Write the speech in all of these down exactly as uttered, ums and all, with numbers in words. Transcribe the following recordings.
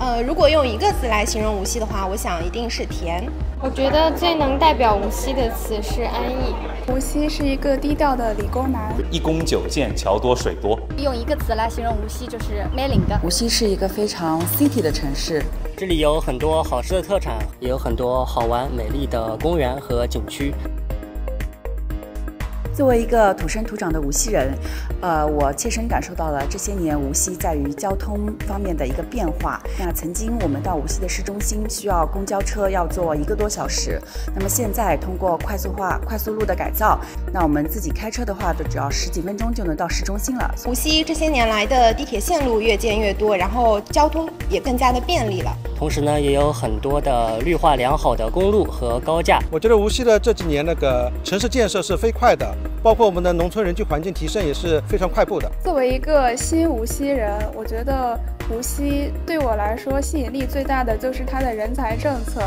呃，如果用一个词来形容无锡的话，我想一定是甜。 我觉得最能代表无锡的词是安逸。 无锡是一个低调的理工男， 一宫九剑，桥多水多。 用一个词来形容无锡就是美领的。 无锡是一个非常 city 的城市， 这里有很多好吃的特产，也有很多好玩美丽的公园和景区。 作为一个土生土长的无锡人，呃，我切身感受到了这些年无锡在于交通方面的一个变化。那曾经我们到无锡的市中心需要公交车要坐一个多小时，那么现在通过快速化、快速路的改造，那我们自己开车的话，就只要十几分钟就能到市中心了。 无锡这些年来的地铁线路越建越多，然后交通也更加的便利了。 同时呢，也有很多的绿化良好的公路和高架。 我觉得无锡的这几年那个城市建设是飞快的，包括我们的农村人居环境提升也是非常快步的。 作为一个新无锡人，我觉得无锡对我来说吸引力最大的就是它的人才政策。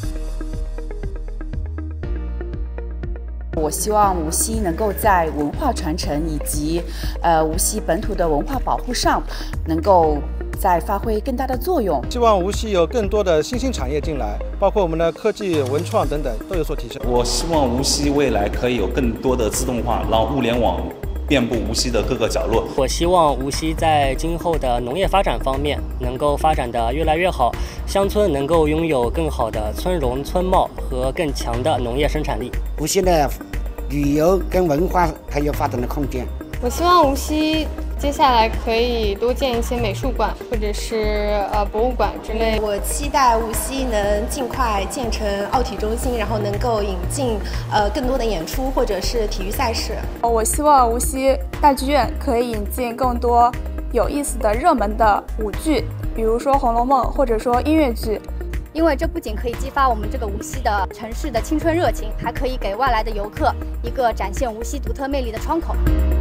我希望无锡能够在文化传承以及呃无锡本土的文化保护上，能够再发挥更大的作用。 希望无锡有更多的新兴产业进来，包括我们的科技、文创等等都有所提升。 我希望无锡未来可以有更多的自动化，让物联网遍布无锡的各个角落。 我希望无锡在今后的农业发展方面能够发展得越来越好，乡村能够拥有更好的村容村貌和更强的农业生产力。 无锡的旅游跟文化还有发展的空间。 我希望无锡接下来可以多建一些美术馆或者是呃博物馆之类。 我期待无锡能尽快建成奥体中心，然后能够引进呃更多的演出或者是体育赛事。 我希望无锡大剧院可以引进更多有意思的热门的舞剧，比如说《红楼梦》或者说音乐剧。 因为这不仅可以激发我们这个无锡的城市的青春热情，还可以给外来的游客一个展现无锡独特魅力的窗口。